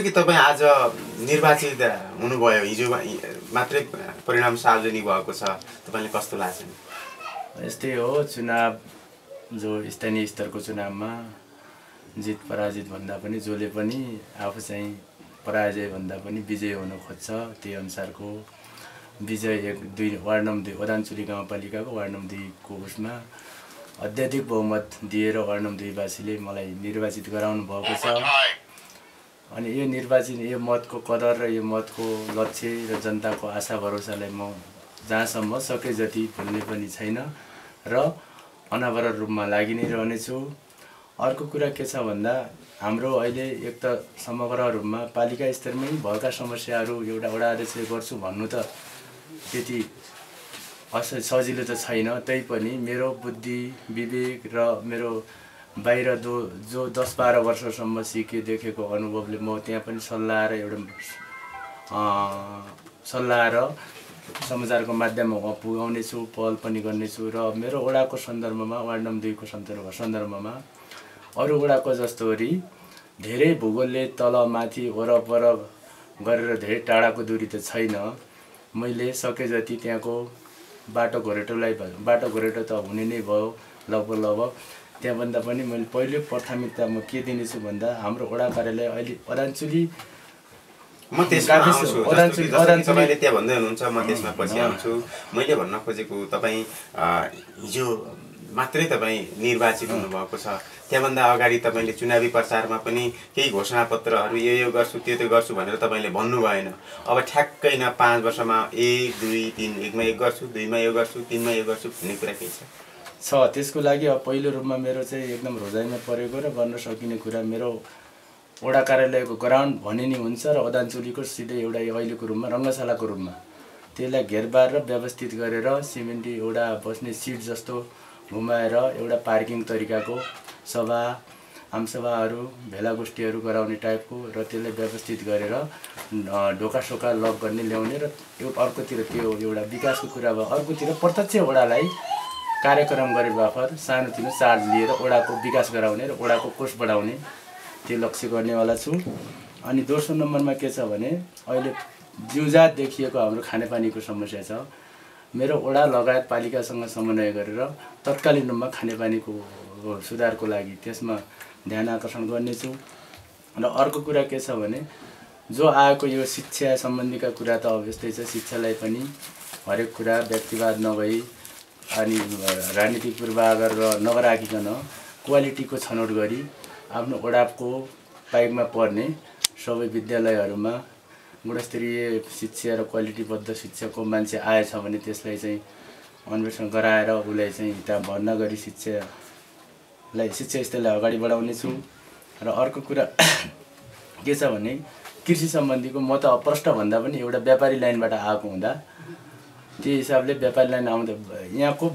कि तपाईँ आज निर्वाचित हुनुभयो, हिजो मात्रै परिणाम सार्वजनिक भएको छ, तपाईँले कस्तो लाग्छ? यस्तै हो, चुनाव जो स्थानीय स्तरको चुनावमा जित पराजित भन्दा पनि जसले पनि आफू चाहिँ पराजय भन्दा पनि विजय हुन खोज्छ, त्यही अनुसारको विजय 1-2 वार्ड नम्बर 2 ओदानचुली गाउँपालिकाको वार्ड नम्बर 2 को उसमा अत्याधिक बहुमत दिएर वार्ड नम्बर 2 वासीले मलाई निर्वाचित गराउनु भएको छ। अनि यो निर्वाचन, यो मतको कदर र यो मतको लक्ष्य र जनताको आशा भरोसालाई म जहाँसम्म सके जति भुल्ने पनि छैन र अनावरत रूपमा लागि नै रहनेछु। अर्को कुरा के छ भन्दा हाम्रो अहिले एक त समग्र रूपमा पालिका स्तरमै भएका समस्याहरू एउटा वडा अध्यक्षले गर्छु भन्नु त त्यति सजिलो त छैन। तैपनि मेरो बुद्धि विवेक र मेरो बाहिर जो 10-12 वर्षसम्म सिके देखेको अनुभवले म त्यहाँ पनि सल्लाह र समाचारको माध्यममा पुगाउनेछु, पहल पनि गर्नेछु र मेरो वडाको सन्दर्भमा वार्ड नम्बर 2 को सन्दर्भमा अरू वडाको जस्तो गरी धेरै भूगोलले तल माथि वरपर गरेर धेरै टाढाको दूरी त छैन। मैले सके जति त्यहाँको बाटो घोरेटो त हुने नै भयो लगभग। त्यहाँभन्दा पनि मैले पहिलो प्राथमिकता म के दिनेछु भन्दा हाम्रो वडा कार्यालय अहिले ओदानचुली म त्यसमा आउँछु। तपाईँले त्यहाँ भन्दै हुनुहुन्छ, म त्यसमा पछि आउँछु। मैले भन्न खोजेको तपाईँ हिजो मात्रै तपाईँ निर्वाचित हुनुभएको छ, त्यहाँभन्दा अगाडि तपाईँले चुनावी प्रचारमा पनि केही घोषणापत्रहरू यो गर्छु त्यो गर्छु भनेर तपाईँले भन्नु भएन। अब ठ्याक्कै न 5 वर्षमा 1, 2, 3, 1 मा यो गर्छु, 2 मा यो गर्छु, 3 मा यो गर्छु भन्ने कुरा केही छ? त्यसको लागि अब पहिलो रूपमा मेरो चाहिँ एकदम रोजाइमा परेको र गर्न सकिने कुरा मेरो वडा कार्यालयको ग्राउन्ड भने नि हुन्छ र ओदानचुलीको सिधै एउटा अहिलेको रूपमा रङ्गशालाको रूपमा त्यसलाई घेरबार र व्यवस्थित गरेर सिमेन्टी एउटा बस्ने सिट जस्तो घुमाएर एउटा पार्किङ तरिकाको आमसभाहरू भेलागोष्ठीहरू गराउने टाइपको र त्यसलाई व्यवस्थित गरेर ढोकासोका लक गर्ने ल्याउने र यो अर्कोतिर त्यो एउटा विकासको कुरा भयो। अर्कोतिर प्रत्यक्ष वडालाई कार्यक्रम गरे बापत सानोतिनो चार्ज लिएर वडाको विकास गराउने र वडाको कोष बढाउने त्यो लक्ष्य गर्नेवाला छु। अनि दोस्रो नम्बरमा के छ भने अहिले जिउजात देखिएको हाम्रो खानेपानीको समस्या छ। मेरो वडा लगायत पालिकासँग समन्वय गरेर तत्कालीन रूपमा खानेपानीको सुधारको लागि त्यसमा ध्यान आकर्षण गर्नेछु। र अर्को कुरा के छ भने जो आएको यो शिक्षा सम्बन्धीका कुरा त अब यस्तै छ, शिक्षालाई पनि हरेक कुरा व्यक्तिवाद नभई अनि राजनीतिक पूर्वाग्रह र नगराकिकन क्वालिटीको छनौट गरी आफ्नो वडाको पाइकमा पर्ने सबै विद्यालयहरूमा गुणस्तरीय शिक्षा र क्वालिटीबद्ध शिक्षाको मान्छे आएछ भने त्यसलाई चाहिँ अन्वेषण गराएर उसलाई चाहिँ त्यहाँ भर्ना गरी शिक्षा स्तरलाई अगाडि बढाउने छु। र अर्को कुरा के छ भने कृषि सम्बन्धीको म त प्रष्ट भन्दा पनि एउटा व्यापारी लाइनबाट आएको हुँदा त्यो हिसाबले व्यापारी लाइन आउँदा यहाँको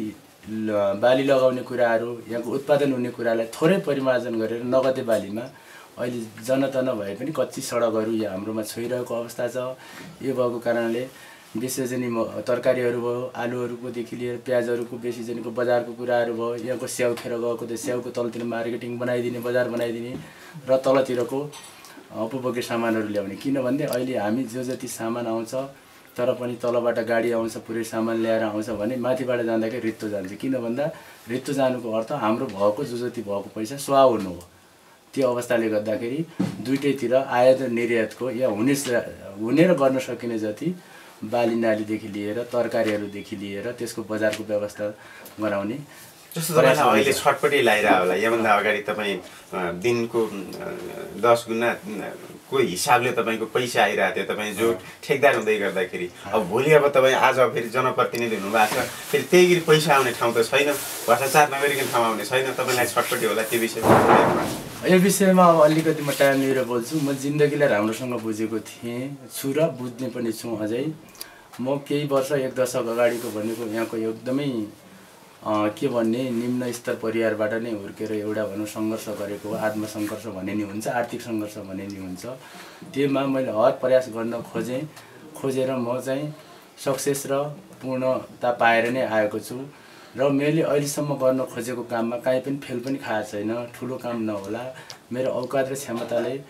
बाली लगाउने कुराहरू, यहाँको उत्पादन हुने कुरालाई थोरै परिमार्जन गरेर नगदे बालीमा अहिले जनतन भए पनि कच्ची सडकहरू यहाँ हाम्रोमा छोइरहेको अवस्था छ। यो भएको कारणले बेसीजनी तरकारीहरू भयो, आलुहरूकोदेखि लिएर प्याजहरूको बेसीजनीको बजारको कुराहरू भयो, यहाँको स्याउ खेर गएको त स्याउको तलतिर मार्केटिङ बनाइदिने, बजार बनाइदिने र तलतिरको उपभोग्य सामानहरू ल्याउने। किनभने अहिले हामी जो जति सामान आउँछ तर पनि तलबाट गाडी आउँछ पुरै सामान ल्याएर आउँछ भने माथिबाट जाँदाखेरि रित्तो जान्छ। किन भन्दा रित्तो जानुको अर्थ हाम्रो भएको जो जति भएको पैसा सुहा हुनु हो। त्यो अवस्थाले गर्दाखेरि दुईटैतिर आयात र निर्यातको या हुने र गर्न सकिने जति बाली नालीदेखि लिएर तरकारीहरूदेखि लिएर त्यसको बजारको व्यवस्था गराउने। जस्तो तपाईँलाई अहिले छटपट्टि लगाइरह होला, योभन्दा अगाडि तपाईँ दिनको 10 गुणा को हिसाबले तपाईँको पैसा आइरहेको थियो, तपाईँ जो ठेकदार हुँदै गर्दाखेरि। अब भोलि अब तपाईँ आज फेरि जनप्रतिनिधि हुनुभएको छ, फेरि त्यही गरी पैसा आउने ठाउँ त छैन, भ्रष्टाचार नगरिकन ठाउँ आउने छैन, तपाईँलाई छटपट्टि होला त्यो विषयमा? यो विषयमा अब अलिकति म टाइम लिएर बोल्छु। म जिन्दगीलाई राम्रोसँग बुझेको छु र बुझ्ने पनि छु अझै। म केही वर्ष 1 दशक अगाडिको भनेको यहाँको एकदमै के भन्ने निम्न स्तर परिवारबाट नै हुर्केर एउटा भनौँ सङ्घर्ष गरेको आत्मसङ्घर्ष भन्ने नि हुन्छ, आर्थिक सङ्घर्ष भन्ने नि हुन्छ। त्योमा मैले हर प्रयास गर्न खोजेर म चाहिँ सक्सेस र पूर्णता पाएर नै आएको छु। र मैले अहिलेसम्म गर्न खोजेको काममा काहीँ पनि फेल पनि खाएको छैन। ठुलो काम नहोला, मेरो औकात र क्षमताले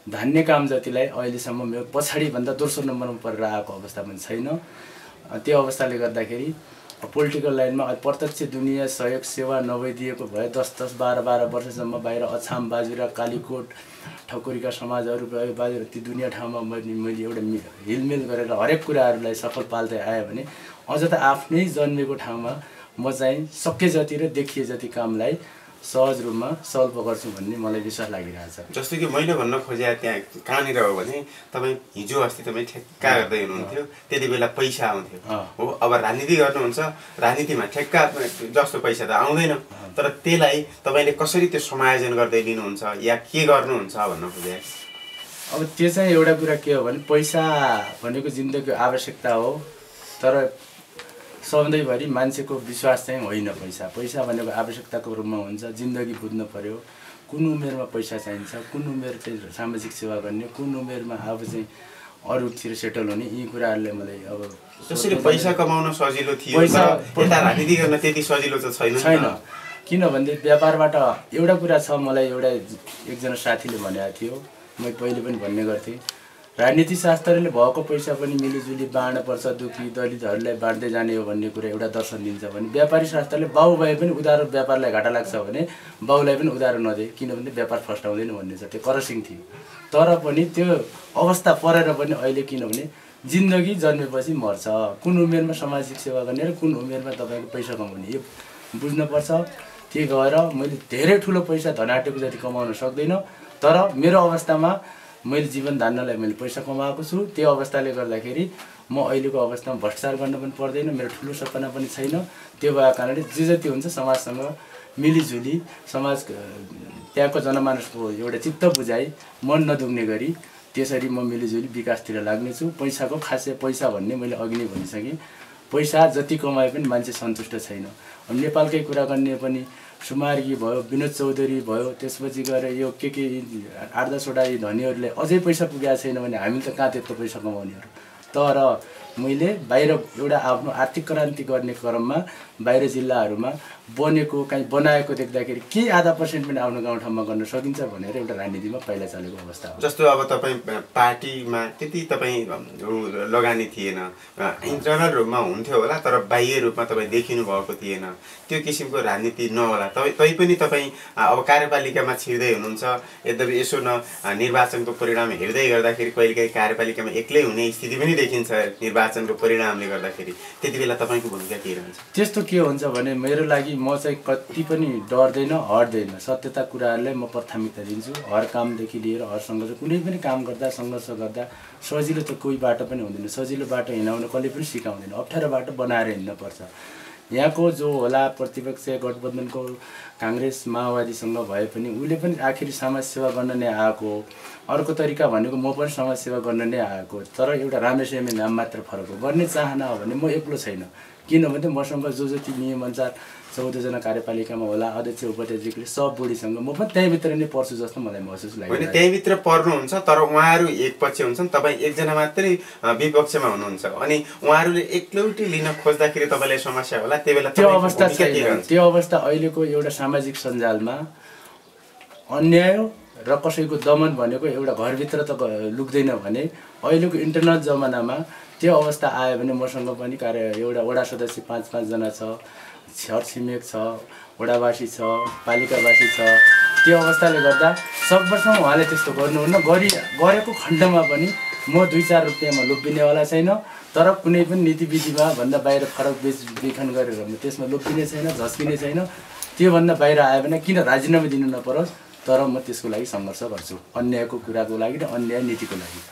धान्ने काम जतिलाई अहिलेसम्म मेरो पछाडिभन्दा दोस्रो नम्बरमा परेर आएको अवस्था पनि छैन। त्यो अवस्थाले गर्दाखेरि पोलिटिकल लाइनमा प्रत्यक्ष दुनियाँ सहयोग सेवा नभइदिएको भए 10-10, 12-12 वर्षसम्म बाहिर अछाम, बाजुरा, कालीकोट, ठकुरीका समाजहरू भयो, बाजुरा ती दुनियाँ ठाउँमा मैले एउटा हिलमेल गरेर हरेक कुराहरूलाई सफल पाल्दै आएँ भने अझ त आफ्नै जन्मेको ठाउँमा म चाहिँ सके जति र देखिए जति कामलाई सहज रूपमा सल्भ गर्छु भन्ने मलाई विश्वास लागिरहेछ। जस्तो कि मैले भन्न खोजे त्यहाँ कहाँनिर हो भने तपाईँ हिजो अस्ति तपाईँ ठेक्का गर्दै हुनुहुन्थ्यो, त्यति बेला पैसा आउँथ्यो हो। अब राजनीति गर्नुहुन्छ, राजनीतिमा ठेक्का जस्तो पैसा त आउँदैन, तर त्यसलाई तपाईँले कसरी त्यो समायोजन गर्दै लिनुहुन्छ या के गर्नुहुन्छ भन्न खोजे? अब त्यो चाहिँ एउटा कुरा के हो भने पैसा भनेको जिन्दगीको आवश्यकता हो, तर सधैँभरि मान्छेको विश्वास चाहिँ होइन। पैसा भनेको आवश्यकताको रूपमा हुन्छ। जिन्दगी बुझ्नु पर्यो, कुन उमेरमा पैसा चाहिन्छ, कुन उमेर चाहिँ सामाजिक सेवा गर्ने, कुन उमेरमा अब चाहिँ अरूतिर सेटल हुने, यी कुराहरूले मलाई अब जसरी पैसा कमाउन सजिलो थियो यता राजनीति गर्न त्यति सजिलो त छैन। किनभने व्यापारबाट एउटा कुरा छ, मलाई एकजना साथीले भनेको थियो, मैले पहिले पनि भन्ने गर्थेँ, राजनीति शास्त्रले भएको पैसा पनि मिलिजुली बाँड्नुपर्छ, दुखी दलितहरूलाई बाँड्दै जाने हो भन्ने कुरा एउटा दर्शन दिन्छ भने व्यापारी शास्त्रले बाउ भए पनि उधारो व्यापारलाई घाटा लाग्छ भने बाउलाई पनि उधारो नदिए, किनभने व्यापार फस्टाउँदैन भन्ने छ। त्यो करसिङ थियो। तर पनि त्यो अवस्था परेर पनि अहिले किनभने जिन्दगी जन्मेपछि मर्छ, कुन उमेरमा सामाजिक सेवा गर्ने र कुन उमेरमा तपाईँको पैसा कमाउने यो बुझ्नुपर्छ। त्यही भएर मैले धेरै ठुलो पैसा धनाटेको जति कमाउन सक्दैन, तर मेरो अवस्थामा मैले जीवन धान्नलाई मैले पैसा कमाएको छु। त्यो अवस्थाले गर्दाखेरि म अहिलेको अवस्थामा भ्रष्टाचार गर्न पनि पर्दैन, मेरो ठुलो सपना पनि छैन। त्यो भएको कारणले जे जति हुन्छ समाजसँग मिलिजुली समाज त्यहाँको जनमानसको एउटा चित्त बुझाइ मन नदुख्ने गरी त्यसरी म मिलिजुली विकासतिर लाग्नेछु। पैसाको खासै पैसा भन्ने मैले अघि नै भनिसकेँ, पैसा जति कमाए पनि मान्छे सन्तुष्ट छैन। अब नेपालकै कुरा गर्ने पनि सुमार्गी भयो, विनोद चौधरी भयो, त्यसपछि गएर यो के 8-10वटा धनीहरूले अझै पैसा पुगेको छैन भने हामी त कहाँ त्यत्रो पैसा कमाउनेहरू। तर मैले बाहिर एउटा आफ्नो आर्थिक क्रान्ति गर्ने क्रममा बाहिर जिल्लाहरूमा बनेको कहीँ बनाएको देख्दाखेरि के 0.5% पनि आफ्नो गाउँठाउँमा गर्न सकिन्छ भनेर एउटा राजनीतिमा पहिला चलेको अवस्था हो। जस्तो अब तपाईँ पार्टीमा त्यति तपाईँ लगानी थिएन, इन्टरनल रूपमा हुन्थ्यो होला, तर बाह्य रूपमा तपाईँ देखिनु भएको थिएन, त्यो किसिमको राजनीति नहोला। तैपनि तपाईँ अब कार्यपालिकामा छिर्दै हुनुहुन्छ। यद्यपि यसो निर्वाचनको परिणाम हेर्दै गर्दाखेरि कहिलेकाहीँ कार्यपालिकामा एक्लै हुने स्थिति पनि देखिन्छ निर्वाचनको परिणामले गर्दाखेरि। त्यति बेला तपाईँको भूमिका के रहन्छ? त्यस्तो के हुन्छ भने मेरो लागि म चाहिँ कति पनि डर्दैन, हट्दैन। सत्यता कुराहरूलाई म प्राथमिकता दिन्छु। हर कामदेखि लिएर हर सङ्घर्ष, कुनै पनि काम गर्दा सङ्घर्ष गर्दा सजिलो त कोही बाटो पनि हुँदैन। सजिलो बाटो हिँडाउन कसले पनि सिकाउँदैन, अप्ठ्यारो बाटो बनाएर हिँड्नुपर्छ। यहाँको जो होला प्रतिपक्ष गठबन्धनको काङ्ग्रेस माओवादीसँग भए पनि उसले पनि आखिर समाज सेवा गर्न नै आएको। अर्को तरिका भनेको म पनि समाज सेवा गर्न नै आएको, तर एउटा राम्रोसँग नाम मात्र फरक हो। गर्ने चाहना हो भने म एक्लो छैन, किनभने मसँग जो जति नियमअनुसार 14जना कार्यपालिकामा होला अध्यक्ष उपाध्यक्षले सब बोडीसँग म पनि त्यहीँभित्र नै पर्छु जस्तो मलाई महसुस लाग्यो। होइन, त्यहीँभित्र पर्नुहुन्छ, तर उहाँहरू एक पक्ष हुन्छन्, तपाईँ एकजना मात्रै विपक्षमा हुनुहुन्छ, अनि उहाँहरूले एकलौटी लिन खोज्दाखेरि तपाईँलाई समस्या होला। त्यो बेला त्यो अवस्था छैन। त्यो अवस्था अहिलेको एउटा सामाजिक सञ्जालमा अन्याय र कसैको दमन भनेको एउटा घरभित्र त लुक्दैन भने अहिलेको इन्टरनल जमानामा त्यो अवस्था आयो भने मसँग पनि एउटा वडा सदस्य 5-5 जना छ, छरछिमेक छ, वडावासी छ, पालिकावासी छ। त्यो अवस्थाले गर्दा सबैसँग उहाँले त्यस्तो गर्नुहुन्न। गरेको खण्डमा पनि म 2-4 रुपियाँमा लोभिनेवाला छैन, तर कुनै पनि नीतिविधिमा भन्दा बाहिर फरक बेचबिखन गरेर त्यसमा लोभिने छैन, झस्किने छैन। त्योभन्दा बाहिर आयो भने किन राजीनामा दिनु नपरोस्, तर म त्यसको लागि सङ्घर्ष गर्छु, अन्यायको कुराको लागि र अन्याय नीतिको लागि।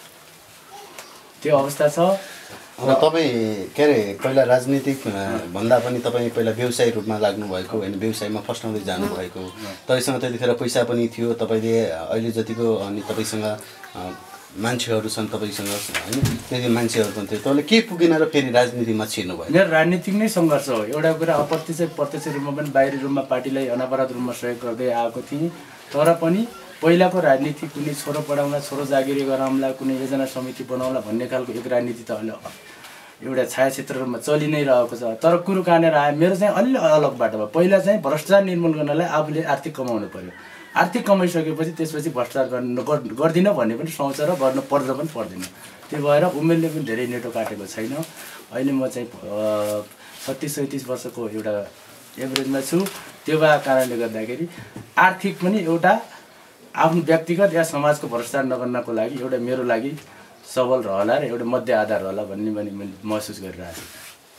त्यो अवस्था छ। र तपाईँ के अरे पहिला राजनीतिक भन्दा पनि तपाईँ पहिला व्यवसायी रूपमा लाग्नुभएको होइन, व्यवसायमा फस्टाउँदै जानुभएको। तपाईँसँग त्यतिखेर पैसा पनि थियो, तपाईँले अहिले जतिको अनि तपाईँसँग मान्छेहरू छन् तपाईँसँग होइन, त्यति मान्छेहरू पनि थियो, तपाईँले के पुगेन र फेरि राजनीतिमा छिर्नुभयो? मेरो राजनीतिक नै सङ्घर्ष हो। एउटा कुरा प्रत्यक्ष रूपमा पनि बाहिरी रूपमा पार्टीलाई अनवरत रूपमा सहयोग गर्दै आएको थिएँ, तर पनि पहिलाको राजनीति कुनै छोरो पढाउँला, छोरो जागिरी गराउँला, कुनै योजना समिति बनाउँला भन्ने खालको एक राजनीति त अहिले एउटा छायाक्षेत्रमा चलि नै रहेको छ। तर कुरो कहाँनिर आयो, मेरो चाहिँ अलि अलग बाटोमा पहिला चाहिँ भ्रष्टाचार निर्मूल गर्नलाई आफूले आर्थिक कमाउनु पर्यो। आर्थिक कमाइसकेपछि त्यसपछि भ्रष्टाचार गर्दिनँ भन्ने पनि सोच र गर्नु पर्दैन पनि पर्दैन। त्यो भएर उमेरले पनि धेरै नेटो काटेको छैन। अहिले म चाहिँ 36-37 वर्षको एउटा एभरेजमा छु। त्यो भएको कारणले गर्दाखेरि आर्थिक पनि एउटा आफ्नो व्यक्तिगत या समाजको भ्रष्टाचार नगर्नको लागि एउटा मेरो लागि सबल रहला र एउटा मध्य आधार रहला भन्ने मैले महसुस गरिरहेको छु।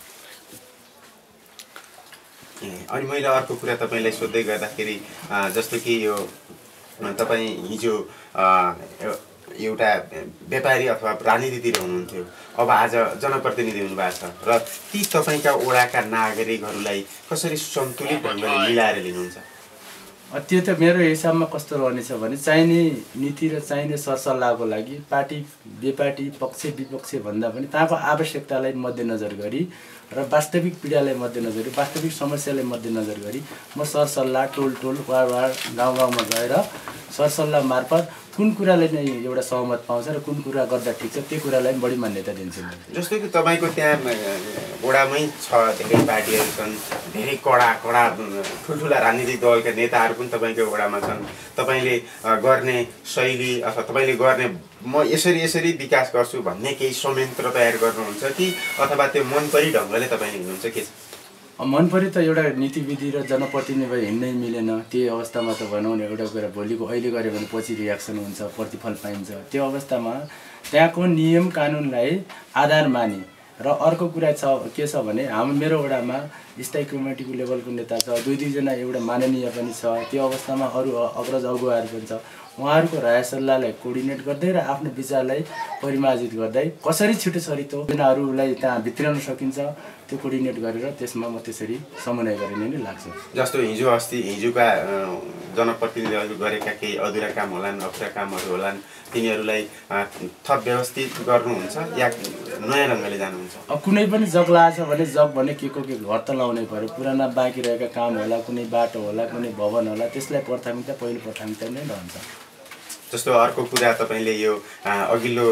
अनि मैले अर्को कुरा तपाईँलाई सोध्दै गर्दाखेरि जस्तो कि यो तपाईँ हिजो एउटा व्यापारी अथवा राजनीतितिर हुनुहुन्थ्यो, अब आज जनप्रतिनिधि हुनुभएको छ र ती तपाईँका वडाका नागरिकहरूलाई कसरी सन्तुलित ढङ्गले मिलाएर लिनुहुन्छ? त्यो त मेरो हिसाबमा कस्तो रहनेछ भने चाहिने नीति र चाहिने सरसल्लाहको लागि पार्टी बेपार्टी पक्ष विपक्ष भन्दा पनि त्यहाँको आवश्यकतालाई मध्यनजर गरी र वास्तविक पीडालाई मध्यनजर गरी वास्तविक समस्यालाई मध्यनजर गरी म सरसल्लाह टोल वार्ड गाउँमा गएर सरसल्लाह मार्फत कुन कुराले नै एउटा सहमत पाउँछ र कुन कुरा गर्दा ठिक छ त्यो कुरालाई बढी मान्यता दिन्छु। जस्तो कि तपाईँको त्यहाँ वडामै छ, धेरै पार्टीहरू छन्, धेरै कडा ठुल्ठुला राजनीतिक दलका नेताहरू पनि तपाईँको वडामा छन्। तपाईँले गर्ने शैली अथवा तपाईँले गर्ने म यसरी विकास गर्छु भन्ने केही संयन्त्र तयार गर्नुहुन्छ कि अथवा त्यो मनपरी ढङ्गले तपाईँले हिँड्नुहुन्छ? के छ मनपरी त एउटा नीतिविधि र जनप्रतिनिधि हिँड्नै मिलेन। त्यो अवस्थामा त भनौँ न एउटा कुरा भोलिको अहिले गऱ्यो भने पछि रियाक्सन हुन्छ, प्रतिफल पाइन्छ। त्यो अवस्थामा त्यहाँको नियम कानुनलाई आधार मानि र अर्को कुरा के छ भने मेरो वडामा स्थायी कमिटीको लेभलको नेता छ, 2-2 जना एउटा माननीय पनि छ। त्यो अवस्थामा अरू अग्रज अगुवाहरू पनि छ। उहाँहरूको राय सल्लाहलाई कोर्डिनेट गर्दै र आफ्नो विचारलाई परिमार्जित गर्दै कसरी छिटो छरितो योजनाहरूलाई त्यहाँ भित्र्याउन सकिन्छ त्यो कोर्डिनेट गरेर त्यसमा म त्यसरी समन्वय गर्ने नै लाग्छ। जस्तो हिजोका जनप्रतिनिधिहरू गरेका केही अधुरा काम होलान्, अपुरा कामहरू होलान्, तिनीहरूलाई थप व्यवस्थित गर्नुहुन्छ या नयाँ ढङ्गले जानुहुन्छ? कुनै पनि जग लागेको छ भने जग भने के घर त लाउनै पर्यो। पुराना बाँकी रहेका काम होला, कुनै बाटो होला, कुनै भवन होला, त्यसलाई पहिलो प्राथमिकता नै रहन्छ। जस्तो अर्को कुरा तपाईँले यो अघिल्लो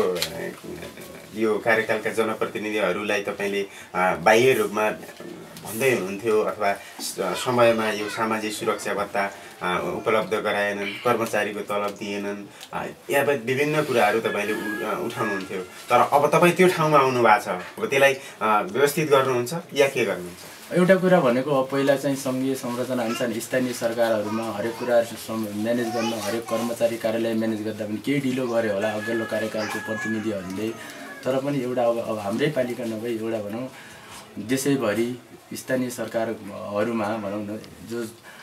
यो कार्यकालका जनप्रतिनिधिहरूलाई तपाईँले बाह्य रूपमा भन्दै हुनुहुन्थ्यो अथवा समयमा यो सामाजिक सुरक्षा भत्ता उपलब्ध गराएनन्, कर्मचारीको तलब दिएनन्, या विभिन्न कुराहरू तपाईँले उठाउनुहुन्थ्यो। तर अब तपाईँ त्यो ठाउँमा आउनु भएको छ, अब त्यसलाई व्यवस्थित गर्नुहुन्छ या के गर्नुहुन्छ? एउटा कुरा भनेको पहिला चाहिँ सङ्घीय संरचना अनुसार स्थानीय सरकारहरूमा हरेक कुराहरू म्यानेज गर्न, हरेक कर्मचारी कार्यालय म्यानेज गर्दा पनि केही ढिलो गरे होला अघिल्लो कार्यकालको प्रतिनिधिहरूले। तर पनि एउटा अब हाम्रै पालिका नभई एउटा भनौँ देशैभरि स्थानीय सरकारहरूमा भनौँ न जो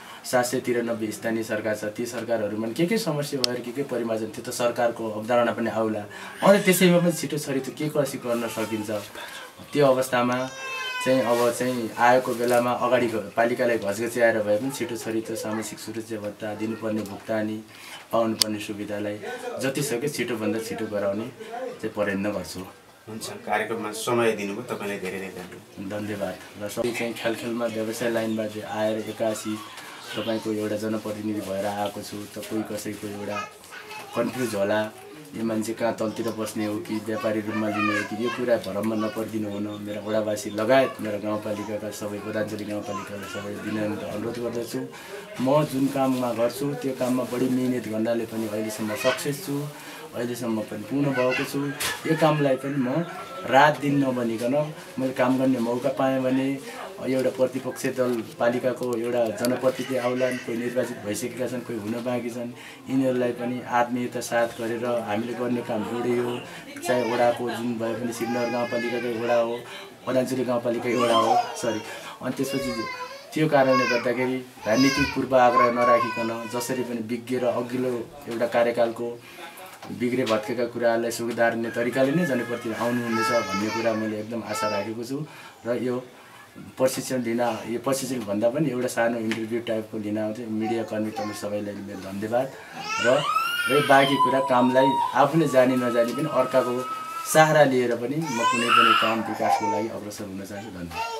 793 स्थानीय सरकार छ, ती सरकारहरूमा के समस्या भएर के परिमार्जन त्यो त सरकारको अवधारणा पनि आउला। अनि त्यसैमा पनि छिटो छरितो के कसरी गर्न सकिन्छ त्यो अवस्थामा चाहिँ अब चाहिँ आएको बेलामा अगाडि पालिकालाई घचघच्याएर भए पनि छिटो छरितो सामाजिक सुरक्षा भत्ता दिनुपर्ने भुक्तानी पाउनुपर्ने सुविधालाई जतिसक्यो छिटोभन्दा छिटो गराउने चाहिँ प्रयत्न गर्छु। हुन्छ, कार्यक्रममा समय दिनुभयो तपाईँलाई धेरै धन्यवाद। र सबै चाहिँ खेलमा व्यवसाय लाइनबाट आएर 81 तपाईँको एउटा जनप्रतिनिधि भएर आएको छु। त कोही कसैको एउटा कन्फ्युज होला, यो मान्छे कहाँ तलतिर बस्ने हो कि व्यापारी रूपमा लिने हो कि, यो कुरा भरममा नपरिदिनु हुन मेरा वडावासी लगायत मेरा गाउँपालिकाका सबै पदाञ्जली गाउँपालिकालाई सबै विनम्र अनुरोध गर्दछु। म जुन काममा गर्छु त्यो काममा बढी मिहिनेत गर्नाले पनि अहिलेसम्म सक्सेस छु, अहिलेसम्म पनि पूर्ण भएको छु। यो कामलाई पनि म रात दिन नबनिकन मैले काम गर्ने मौका पाएँ भने एउटा प्रतिपक्ष दल पालिकाको एउटा जनप्रतिनिधि आउलान्, कोही निर्वाचित भइसकेका छन्, कोही हुन बाँकी छन्, यिनीहरूलाई पनि आत्मीयता साथ गरेर हामीले गर्ने काम एउटै हो। चाहे वडाको जुन भए पनि सिमनगर गाउँपालिकाकै वडा हो, पदाञ्जली गाउँपालिकाकै वडा हो, अनि त्यसपछि त्यो कारणले गर्दाखेरि राजनीतिक पूर्वाग्रह नराखिकन जसरी पनि विज्ञ र अघिल्लो एउटा कार्यकालको बिग्रे भत्केका कुराहरूलाई सुधार्ने तरिकाले नै जनप्रतिनिधि आउनुहुनेछ भन्ने कुरा मैले एकदम आशा राखेको छु। र यो प्रशिक्षण भन्दा पनि एउटा सानो इन्टरभ्यू टाइपको लिन आउँथ्यो। मिडियाकर्मी तपाईँ सबैलाई मेरो धन्यवाद। र बाँकी कुरा कामलाई आफूले जानी नजानी पनि अर्काको सहारा लिएर पनि म कुनै पनि काम विकासको लागि अग्रसर हुन चाहन्छु। धन्यवाद।